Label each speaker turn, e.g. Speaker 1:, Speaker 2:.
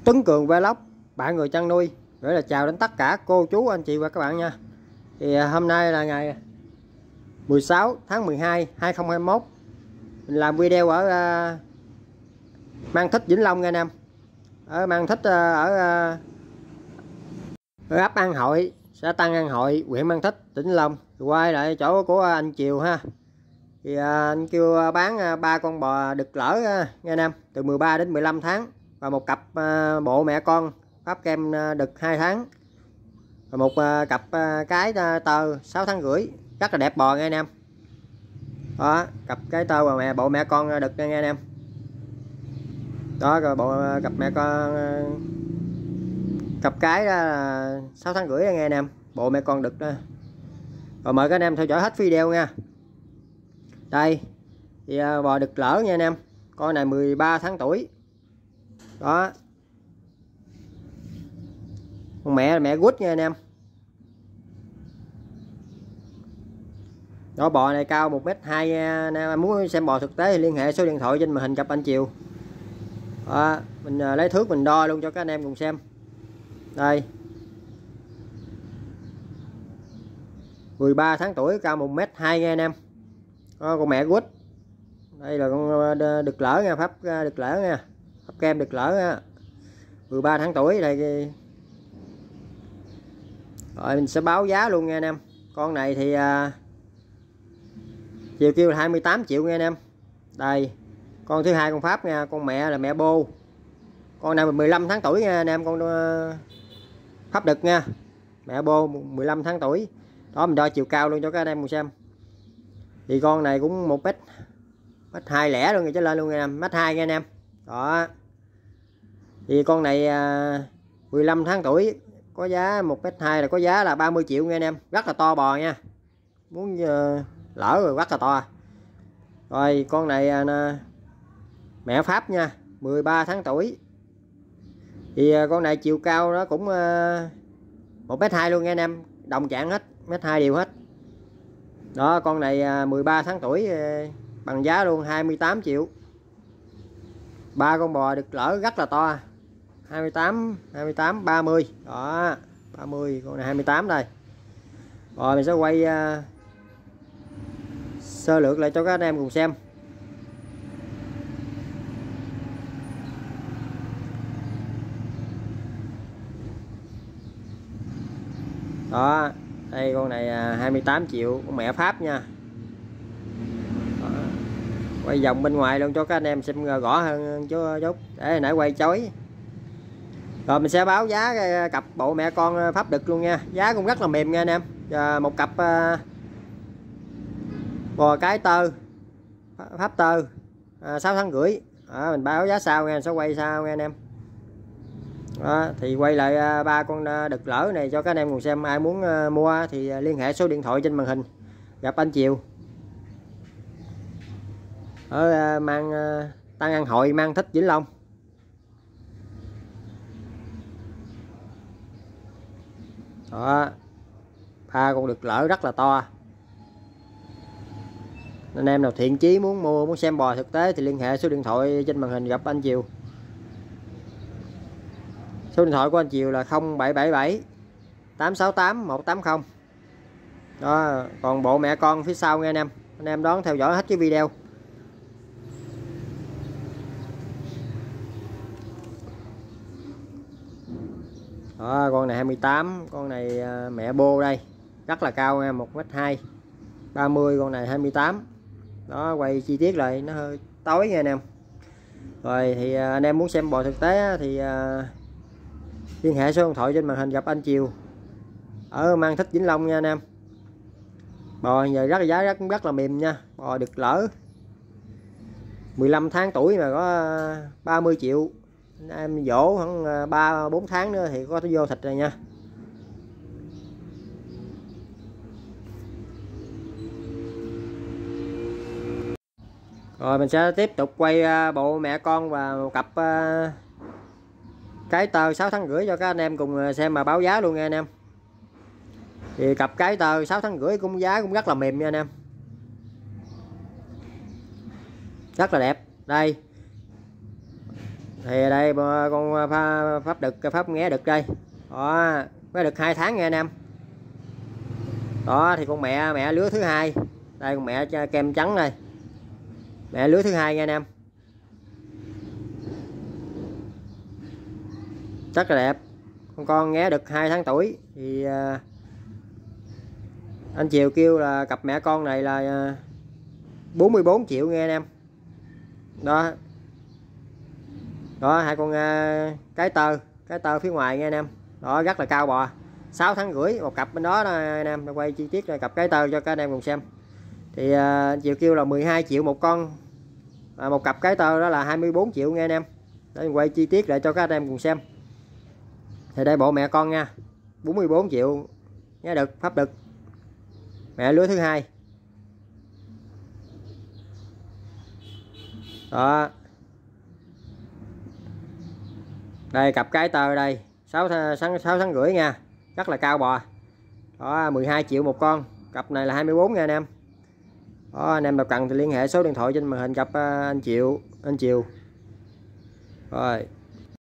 Speaker 1: Tuấn Cường Vlog, bạn người chăn nuôi, gửi lời chào đến tất cả cô chú anh chị và các bạn nha. Thì hôm nay là ngày 16 tháng 12 2021. Mình làm video ở Mang Thích, Vĩnh Long nha anh em. Ở Mang Thích, ở ấp An Hội, xã Tân An Hội, huyện Mang Thích, tỉnh Vĩnh Long. Thì quay lại chỗ của anh Chiều ha. Thì anh kêu bán 3 con bò đực lỡ nha anh em, từ 13 đến 15 tháng, và một cặp bộ mẹ con Pháp kem đực 2 tháng, và một cặp cái tơ 6 tháng rưỡi, rất là đẹp bò nha anh em. Đó, cặp cái tơ và bộ mẹ con đực nha anh em. Đó, rồi cặp mẹ con cặp cái đó là 6 tháng rưỡi nha anh em, bộ mẹ con đực đó. Rồi mời các anh em theo dõi hết video nha. Đây thì bò đực lỡ nha anh em, con này 13 tháng tuổi. Đó, con mẹ là mẹ gút nha anh em. Đó, bò này cao 1m2 nha anh em. Muốn xem bò thực tế thì liên hệ số điện thoại trên màn hình gặp anh Chiều. Đó, mình lấy thước mình đo luôn cho các anh em cùng xem. Đây, 13 tháng tuổi, cao 1m2 nha anh em. Đó, con mẹ gút. Đây là con đực lỡ nha, Pháp đực lỡ nha, Pháp kem đực lỡ nha, 13 tháng tuổi đây. Rồi mình sẽ báo giá luôn nha anh em. Con này thì Chiều kêu là 28 triệu nha anh em. Đây, con thứ hai con Pháp nha, con mẹ là mẹ bô. Con này 15 tháng tuổi nha anh em, con Pháp đực nha, mẹ bô 15 tháng tuổi. Đó, mình đo chiều cao luôn cho các anh em cùng xem. Thì con này cũng 1m2 lẻ luôn, rồi trở lên luôn nha anh em, 1m2 nha anh em. Đó, thì con này 15 tháng tuổi, có giá 1m2 là có giá là 30 triệu nha anh em. Rất là to bò nha, muốn lỡ rồi, rất là to. Rồi con này mẹ Pháp nha, 13 tháng tuổi. Thì con này chiều cao nó cũng 1m2 luôn nha anh em, đồng trạng hết, 1m2 đều hết. Đó, con này 13 tháng tuổi, bằng giá luôn 28 triệu. Ba con bò đực lỡ rất là to, 28, 30. Đó, 30, con này 28 đây. Rồi mình sẽ quay sơ lược lại cho các anh em cùng xem. Đó, đây con này 28 triệu, con mẹ Pháp nha. Đó, quay vòng bên ngoài luôn cho các anh em xem rõ hơn chút, để nãy quay chói. Rồi mình sẽ báo giá cặp bộ mẹ con Pháp đực luôn nha. Giá cũng rất là mềm nha anh em. Một cặp bò cái tơ Pháp tơ 6 tháng rưỡi. Đó, mình báo giá sau nha, sẽ quay sau nha anh em. Đó, thì quay lại ba con đực lỡ này cho các anh em cùng xem. Ai muốn mua thì liên hệ số điện thoại trên màn hình gặp anh Chiều ở Tân An Hội, Mang Thích, Vĩnh Long. Đó, ba con đực lỡ rất là to. Anh em nào thiện chí muốn mua, muốn xem bò thực tế thì liên hệ số điện thoại trên màn hình gặp anh Chiều. Số điện thoại của anh Chiều là 0777 868 180. Đó, còn bộ mẹ con phía sau nha anh em. Anh em đón theo dõi hết cái video. Đó, con này 28, con này mẹ bô đây, rất là cao nha, 1m2 30, con này 28. Đó, quay chi tiết lại nó hơi tối nha anh em. Rồi thì anh em muốn xem bò thực tế thì liên hệ số điện thoại trên màn hình gặp anh Chiều ở Mang Thích, Vĩnh Long nha anh em. Bò giờ rất là giá rất là mềm nha, bò đực lỡ 15 tháng tuổi mà có 30 triệu. Anh em dỗ khoảng 3-4 tháng nữa thì có vô thịt rồi nha. Rồi mình sẽ tiếp tục quay bộ mẹ con và một cặp cái tơ 6 tháng rưỡi cho các anh em cùng xem mà báo giá luôn nha anh em. Thì cặp cái tơ 6 tháng rưỡi cũng giá cũng rất là mềm nha anh em, rất là đẹp. Đây, Thì đây con pháp đực, pháp nghé đực đây đó, mới được 2 tháng nha anh em. Đó thì con mẹ lứa thứ hai đây, con mẹ kem trắng đây, mẹ lứa thứ hai nha anh em, rất là đẹp. Con nghé đực 2 tháng tuổi thì anh Chiều kêu là cặp mẹ con này là 44 triệu nghe anh em. Đó đó, hai con cái tơ phía ngoài nghe anh em, đó rất là cao bò, 6 tháng rưỡi một cặp bên đó, anh em quay chi tiết là cặp cái tơ cho các anh em cùng xem. Thì anh Chiều kêu là 12 triệu một con, một cặp cái tơ đó là 24 triệu nghe anh em. Để quay chi tiết lại cho các anh em cùng xem. Thì đây bộ mẹ con nha, 44 triệu nhá, đực pháp đực, mẹ lứa thứ hai. Đó đây cặp cái tơ đây, 6 tháng rưỡi nha, rất là cao bò. Đó 12 triệu một con, cặp này là 24 nha anh em. Đó, anh em nào cần thì liên hệ số điện thoại trên màn hình gặp anh Chiều. Rồi